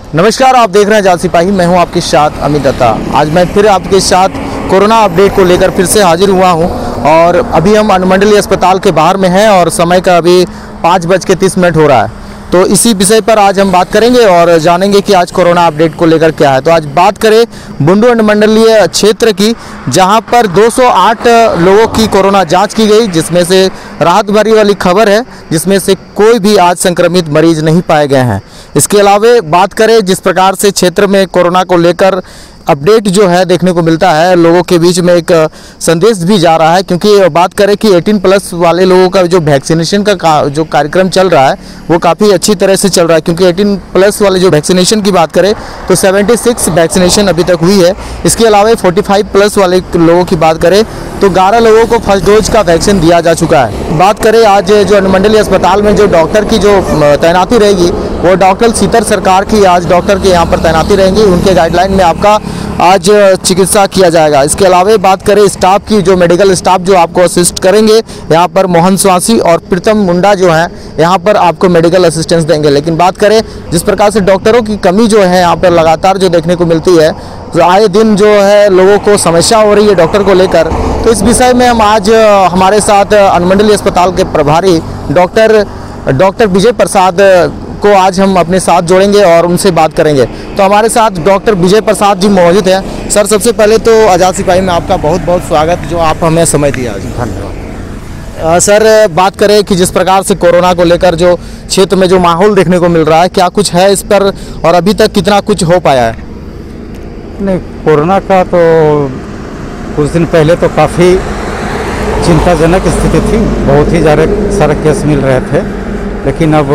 नमस्कार, आप देख रहे हैं जाल सिपाही। मैं हूं आपके साथ अमित दत्ता। आज मैं फिर आपके साथ कोरोना अपडेट को लेकर फिर से हाजिर हुआ हूं और अभी हम अनुमंडलीय अस्पताल के बाहर में हैं और समय का अभी 5:30 हो रहा है। तो इसी विषय पर आज हम बात करेंगे और जानेंगे कि आज कोरोना अपडेट को लेकर क्या है। तो आज बात करें बुंडू अनुमंडलीय क्षेत्र की, जहां पर 208 लोगों की कोरोना जांच की गई, जिसमें से राहत भरी वाली खबर है, जिसमें से कोई भी आज संक्रमित मरीज नहीं पाए गए हैं। इसके अलावा बात करें जिस प्रकार से क्षेत्र में कोरोना को लेकर अपडेट जो है देखने को मिलता है, लोगों के बीच में एक संदेश भी जा रहा है, क्योंकि बात करें कि 18+ वाले लोगों का जो वैक्सीनेशन का जो कार्यक्रम चल रहा है वो काफ़ी अच्छी तरह से चल रहा है। क्योंकि 18+ वाले जो वैक्सीनेशन की बात करें तो 76 वैक्सीनेशन अभी तक हुई है। इसके अलावा 45+ वाले लोगों की बात करें तो 11 लोगों को फर्स्ट डोज का वैक्सीन दिया जा चुका है। बात करें आज जो अनुमंडलीय अस्पताल में जो डॉक्टर की जो तैनाती रहेगी वो डॉक्टर सीतर सरकार की आज डॉक्टर के यहाँ पर तैनाती रहेंगी। उनके गाइडलाइन में आपका आज चिकित्सा किया जाएगा। इसके अलावा बात करें स्टाफ की, जो मेडिकल स्टाफ जो आपको असिस्ट करेंगे, यहाँ पर मोहन स्वासी और प्रीतम मुंडा जो हैं यहाँ पर आपको मेडिकल असिस्टेंस देंगे। लेकिन बात करें जिस प्रकार से डॉक्टरों की कमी जो है यहाँ पर लगातार जो देखने को मिलती है, तो आए दिन जो है लोगों को समस्या हो रही है डॉक्टर को लेकर। तो इस विषय में हम आज हमारे साथ अनुमंडलीय अस्पताल के प्रभारी डॉक्टर विजय प्रसाद को आज हम अपने साथ जोड़ेंगे और उनसे बात करेंगे। तो हमारे साथ डॉक्टर विजय प्रसाद जी मौजूद हैं। सर, सबसे पहले तो आज़ाद सिपाही में आपका बहुत बहुत स्वागत, जो आप हमें समय दिया आज। धन्यवाद। सर, बात करें कि जिस प्रकार से कोरोना को लेकर जो क्षेत्र में जो माहौल देखने को मिल रहा है, क्या कुछ है इस पर और अभी तक कितना कुछ हो पाया है? नहीं, कोरोना का तो कुछ दिन पहले तो काफ़ी चिंताजनक स्थिति थी, बहुत ही ज़्यादा सारे केस मिल रहे थे, लेकिन अब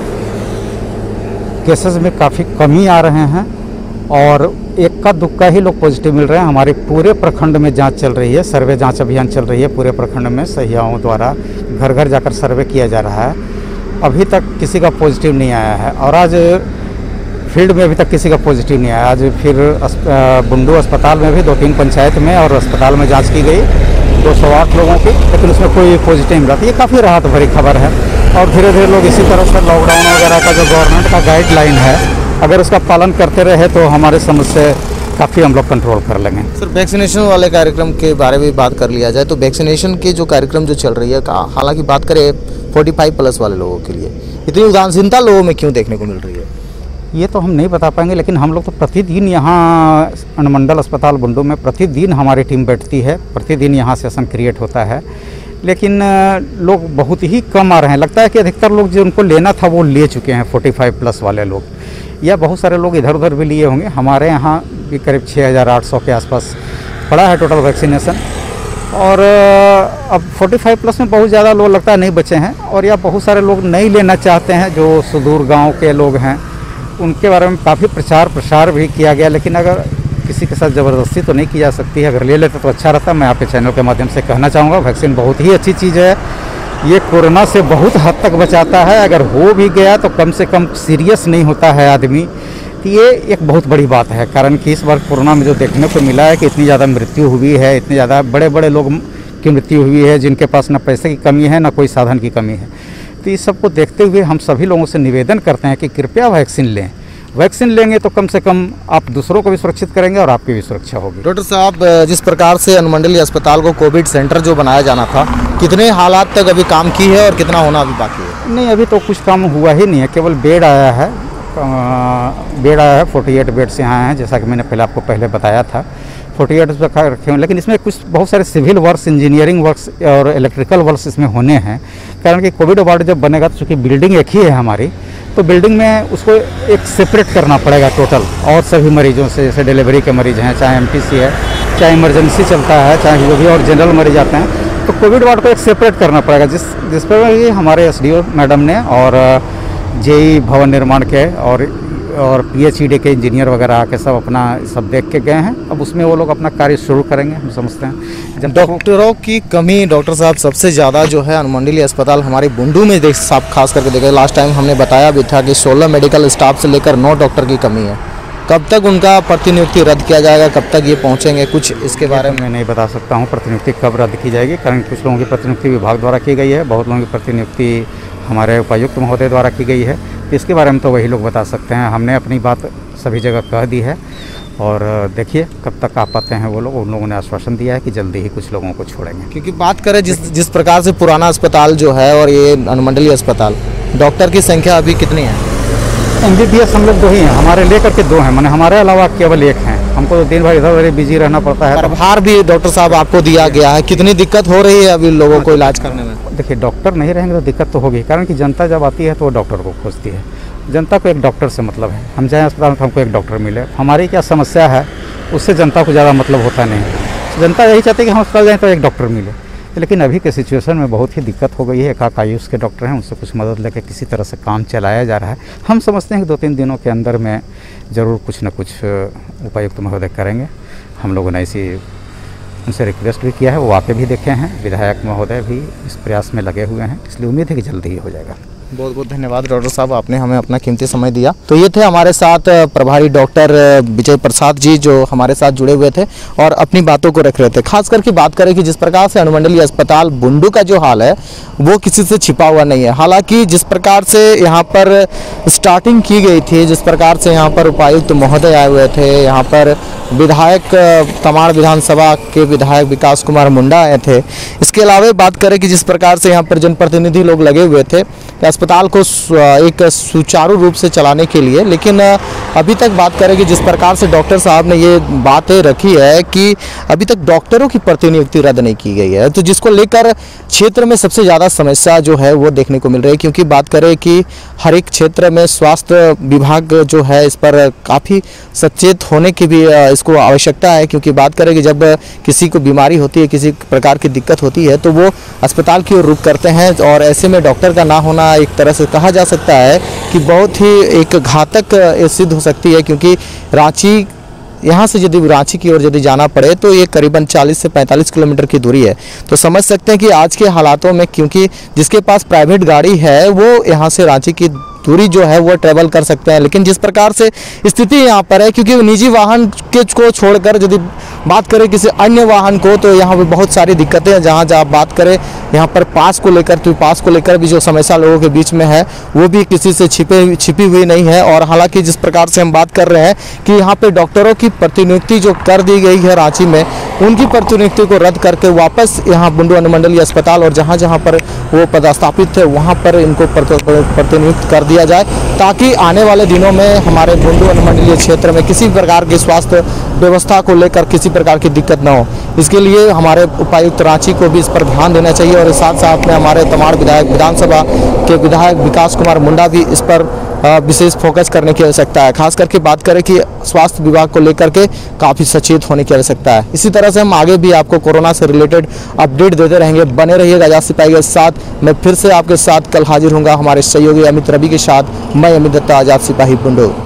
केसेस में काफ़ी कमी आ रहे हैं और इक्का दुक्का ही लोग पॉजिटिव मिल रहे हैं। हमारे पूरे प्रखंड में जांच चल रही है, सर्वे जांच अभियान चल रही है पूरे प्रखंड में। सहियाओं द्वारा घर घर जाकर सर्वे किया जा रहा है। अभी तक किसी का पॉजिटिव नहीं आया है और आज फील्ड में अभी तक किसी का पॉजिटिव नहीं आया। आज फिर बुंडू अस्पताल में भी 2-3 पंचायत में और अस्पताल में जाँच की गई 208 लोगों की, लेकिन उसमें कोई पॉजिटिव मिला। तो ये काफ़ी राहत भरी खबर है और धीरे धीरे लोग इसी तरह से लॉकडाउन वगैरह का जो गवर्नमेंट का गाइडलाइन है, अगर उसका पालन करते रहे तो हमारे समझ से काफ़ी हम लोग कंट्रोल कर लेंगे। सर, वैक्सीनेशन वाले कार्यक्रम के बारे में बात कर लिया जाए तो वैक्सीनेशन के जो कार्यक्रम जो चल रही है, हालांकि बात करें 45+ वाले लोगों के लिए, इतनी उदासीनता लोगों में क्यों देखने को मिल रही है? ये तो हम नहीं बता पाएंगे, लेकिन हम लोग तो प्रतिदिन यहाँ अनुमंडल अस्पताल बुंडू में प्रतिदिन हमारी टीम बैठती है, प्रतिदिन यहाँ सेशन क्रिएट होता है, लेकिन लोग बहुत ही कम आ रहे हैं। लगता है कि अधिकतर लोग जो उनको लेना था वो ले चुके हैं, 45+ वाले लोग, या बहुत सारे लोग इधर उधर भी लिए होंगे। हमारे यहाँ भी करीब 6800 के आसपास पड़ा है टोटल वैक्सीनेशन। और अब 45+ में बहुत ज़्यादा लोग लगता है नहीं बचे हैं, और या बहुत सारे लोग नहीं लेना चाहते हैं, जो सुदूर गाँव के लोग हैं। उनके बारे में काफ़ी प्रचार प्रसार भी किया गया, लेकिन अगर किसी के साथ ज़बरदस्ती तो नहीं की जा सकती है। अगर ले लेते तो अच्छा रहता। मैं आपके चैनल के माध्यम से कहना चाहूँगा, वैक्सीन बहुत ही अच्छी चीज़ है। ये कोरोना से बहुत हद तक बचाता है। अगर हो भी गया तो कम से कम सीरियस नहीं होता है आदमी। तो ये एक बहुत बड़ी बात है, कारण कि इस बार कोरोना में जो देखने को मिला है कि इतनी ज़्यादा मृत्यु हुई है, इतनी ज़्यादा बड़े बड़े लोग की मृत्यु हुई है, जिनके पास ना पैसे की कमी है ना कोई साधन की कमी है। तो इस सबको देखते हुए हम सभी लोगों से निवेदन करते हैं कि कृपया वैक्सीन लें। वैक्सीन लेंगे तो कम से कम आप दूसरों को भी सुरक्षित करेंगे और आपकी भी सुरक्षा होगी। डॉक्टर साहब, जिस प्रकार से अनुमंडलीय अस्पताल को कोविड सेंटर जो बनाया जाना था, कितने हालात तक अभी काम की है और कितना होना अभी बाकी है? नहीं, अभी तो कुछ काम हुआ ही नहीं है, केवल बेड आया है। 48 बेड्स यहाँ हैं, जैसा कि मैंने पहले आपको बताया था। 48 रखे हुए, लेकिन इसमें कुछ बहुत सारे सिविल वर्क्स, इंजीनियरिंग वर्क्स और इलेक्ट्रिकल वर्क्स इसमें होने हैं। कारण कि कोविड वार्ड जब बनेगा तो चूँकि बिल्डिंग एक ही है हमारी, तो बिल्डिंग में उसको एक सेपरेट करना पड़ेगा टोटल, और सभी मरीजों से, जैसे डिलीवरी के मरीज हैं, चाहे MTC है, चाहे इमरजेंसी चलता है, चाहे जो भी और जनरल मरीज आते हैं, तो कोविड वार्ड को एक सेपरेट करना पड़ेगा। जिस पर ये हमारे SDO मैडम ने और JE भवन निर्माण के और PhD के इंजीनियर वगैरह आके सब अपना सब देख के गए हैं। अब उसमें वो लोग अपना कार्य शुरू करेंगे, हम समझते हैं। जब डॉक्टरों की कमी, डॉक्टर साहब, सबसे ज़्यादा जो है अनुमंडलीय अस्पताल हमारे बुंडू में साफ खास करके देखा। लास्ट टाइम हमने बताया भी था कि 16 मेडिकल स्टाफ से लेकर 9 डॉक्टर की कमी है। कब तक उनका प्रतिनियुक्ति रद्द किया जाएगा, कब तक ये पहुँचेंगे, कुछ इसके बारे में? मैं नहीं बता सकता हूँ प्रतिनियुक्ति कब रद्द की जाएगी, कारण कुछ लोगों की प्रतिनियुक्ति विभाग द्वारा की गई है, बहुत लोगों की प्रतिनियुक्ति हमारे उपायुक्त महोदय द्वारा की गई है। तो इसके बारे में तो वही लोग बता सकते हैं। हमने अपनी बात सभी जगह कह दी है और देखिए कब तक आ पाते हैं वो लोग। उन लोगों ने आश्वासन दिया है कि जल्दी ही कुछ लोगों को छोड़ेंगे। क्योंकि बात करें जिस प्रकार से पुराना अस्पताल जो है और ये अनुमंडलीय अस्पताल, डॉक्टर की संख्या अभी कितनी है? MBBS हम लोग 2 ही हैं, हमारे लेकर के 2 हैं, माने हमारे अलावा केवल 1 हैं। हमको तो दिन भर इधर उधर बिजी रहना पड़ता है। प्रभार भी डॉक्टर साहब आपको दिया गया है, कितनी दिक्कत हो रही है अभी लोगों को इलाज करने में? देखिए डॉक्टर नहीं रहेंगे तो दिक्कत तो होगी, कारण कि जनता जब आती है तो वो डॉक्टर को खोजती है। जनता को एक डॉक्टर से मतलब है, हम जाएँ अस्पताल में तो हमको एक डॉक्टर मिले। हमारी क्या समस्या है उससे जनता को ज़्यादा मतलब होता नहीं। जनता यही चाहती है कि हम अस्पताल जाएँ तो एक डॉक्टर मिले। लेकिन अभी के सिचुएशन में बहुत ही दिक्कत हो गई है। एक आयुष के डॉक्टर हैं, उनसे कुछ मदद लेकर किसी तरह से काम चलाया जा रहा है। हम समझते हैं कि 2-3 दिनों के अंदर में ज़रूर कुछ न कुछ उपायुक्त महोदय करेंगे। हम लोगों ने ऐसी उनसे रिक्वेस्ट भी किया है, वो आके भी देखे हैं। विधायक महोदय भी इस प्रयास में लगे हुए हैं, इसलिए उम्मीद है कि जल्दी ही हो जाएगा। बहुत बहुत धन्यवाद डॉक्टर साहब, आपने हमें अपना कीमती समय दिया। तो ये थे हमारे साथ प्रभारी डॉक्टर विजय प्रसाद जी जो हमारे साथ जुड़े हुए थे और अपनी बातों को रख रहे थे। खास करके बात करें कि जिस प्रकार से अनुमंडलीय अस्पताल बुंडू का जो हाल है वो किसी से छिपा हुआ नहीं है। हालांकि जिस प्रकार से यहाँ पर स्टार्टिंग की गई थी, जिस प्रकार से यहाँ पर उपायुक्त महोदय आए हुए थे, यहाँ पर विधायक तमाड़ विधानसभा के विधायक विकास कुमार मुंडा आए थे। इसके अलावा बात करें कि जिस प्रकार से यहाँ पर जनप्रतिनिधि लोग लगे हुए थे अस्पताल को एक सुचारू रूप से चलाने के लिए, लेकिन अभी तक बात करें कि जिस प्रकार से डॉक्टर साहब ने ये बातें रखी है कि अभी तक डॉक्टरों की प्रतिनियुक्ति रद्द नहीं की गई है, तो जिसको लेकर क्षेत्र में सबसे ज़्यादा समस्या जो है वो देखने को मिल रही है। क्योंकि बात करें कि हर एक क्षेत्र में स्वास्थ्य विभाग जो है इस पर काफ़ी सचेत होने की भी इसको आवश्यकता है। क्योंकि बात करें कि जब किसी को बीमारी होती है, किसी प्रकार की दिक्कत होती है, तो वो अस्पताल की ओर रुख करते हैं और ऐसे में डॉक्टर का ना होना एक तरह से कहा जा सकता है कि बहुत ही एक घातक सिद्ध हो सकती है। क्योंकि रांची, यहाँ से यदि रांची की ओर यदि जाना पड़े तो ये करीबन 40 से 45 किलोमीटर की दूरी है। तो समझ सकते हैं कि आज के हालातों में, क्योंकि जिसके पास प्राइवेट गाड़ी है वो यहाँ से रांची की दूरी जो है वो ट्रेवल कर सकते हैं। लेकिन जिस प्रकार से स्थिति यहाँ पर है, क्योंकि निजी वाहन को छोड़कर यदि बात करें किसी अन्य वाहन को, तो यहाँ पे बहुत सारी दिक्कतें हैं। जहाँ बात करें यहाँ पर पास को लेकर, तो पास को लेकर भी जो समस्या लोगों के बीच में है वो भी किसी से छिपी हुई नहीं है। और हालांकि जिस प्रकार से हम बात कर रहे हैं कि यहाँ पे डॉक्टरों की प्रतिनियुक्ति जो कर दी गई है रांची में, उनकी प्रतिनियुक्ति को रद्द करके वापस यहाँ बुंडू अनुमंडलीय अस्पताल और जहाँ जहाँ पर वो पदस्थापित थे वहाँ पर इनको प्रतिनियुक्त कर दिया जाए, ताकि आने वाले दिनों में हमारे बुंडू अनुमंडलीय क्षेत्र में किसी प्रकार की स्वास्थ्य व्यवस्था को लेकर किसी प्रकार की दिक्कत न हो। इसके लिए हमारे उपायुक्त रांची को भी इस पर ध्यान देना चाहिए और साथ साथ में हमारे तमाड़ विधायक विधानसभा के विधायक विकास कुमार मुंडा भी इस पर विशेष फोकस करने की आवश्यकता है। खास करके बात करें कि स्वास्थ्य विभाग को लेकर के काफ़ी सचेत होने की आवश्यकता है। इसी तरह से हम आगे भी आपको कोरोना से रिलेटेड अपडेट देते रहेंगे। बने रहिएगा आजाद सिपाही के साथ। मैं फिर से आपके साथ कल हाजिर होऊंगा हमारे सहयोगी अमित रवि के साथ। मैं अमित दत्ता, आजाद सिपाही बुंडू।